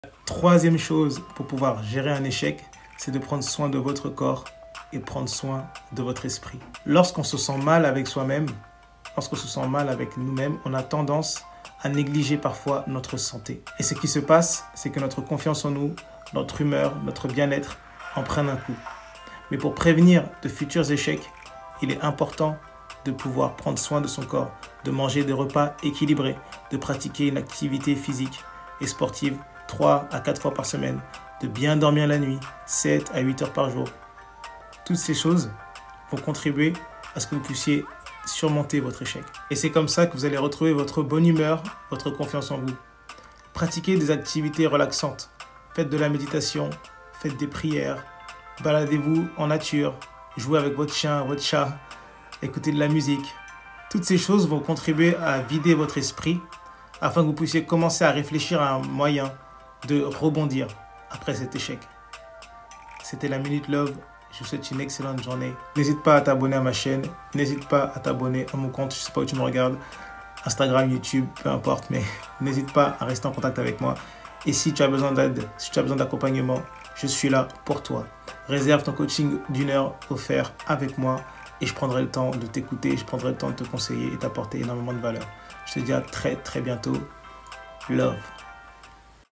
Troisième chose pour pouvoir gérer un échec, c'est de prendre soin de votre corps et prendre soin de votre esprit. Lorsqu'on se sent mal avec soi-même, lorsqu'on se sent mal avec nous-mêmes, on a tendance à négliger parfois notre santé. Et ce qui se passe, c'est que notre confiance en nous, notre humeur, notre bien-être en prennent un coup. Mais pour prévenir de futurs échecs, il est important de pouvoir prendre soin de son corps, de manger des repas équilibrés, de pratiquer une activité physique et sportive 3 à 4 fois par semaine, de bien dormir la nuit, 7 à 8 heures par jour. Toutes ces choses vont contribuer à ce que vous puissiez surmonter votre échec. Et c'est comme ça que vous allez retrouver votre bonne humeur, votre confiance en vous. Pratiquez des activités relaxantes. Faites de la méditation, faites des prières, baladez-vous en nature, jouez avec votre chien, votre chat, écoutez de la musique. Toutes ces choses vont contribuer à vider votre esprit afin que vous puissiez commencer à réfléchir à un moyen de rebondir après cet échec. C'était la Minute Love. Je vous souhaite une excellente journée. N'hésite pas à t'abonner à ma chaîne. N'hésite pas à t'abonner à mon compte. Je ne sais pas où tu me regardes. Instagram, YouTube, peu importe. Mais n'hésite pas à rester en contact avec moi. Et si tu as besoin d'aide, si tu as besoin d'accompagnement, je suis là pour toi. Réserve ton coaching d'1 heure offert avec moi. Et je prendrai le temps de t'écouter. Je prendrai le temps de te conseiller et t'apporter énormément de valeur. Je te dis à très très bientôt. Love.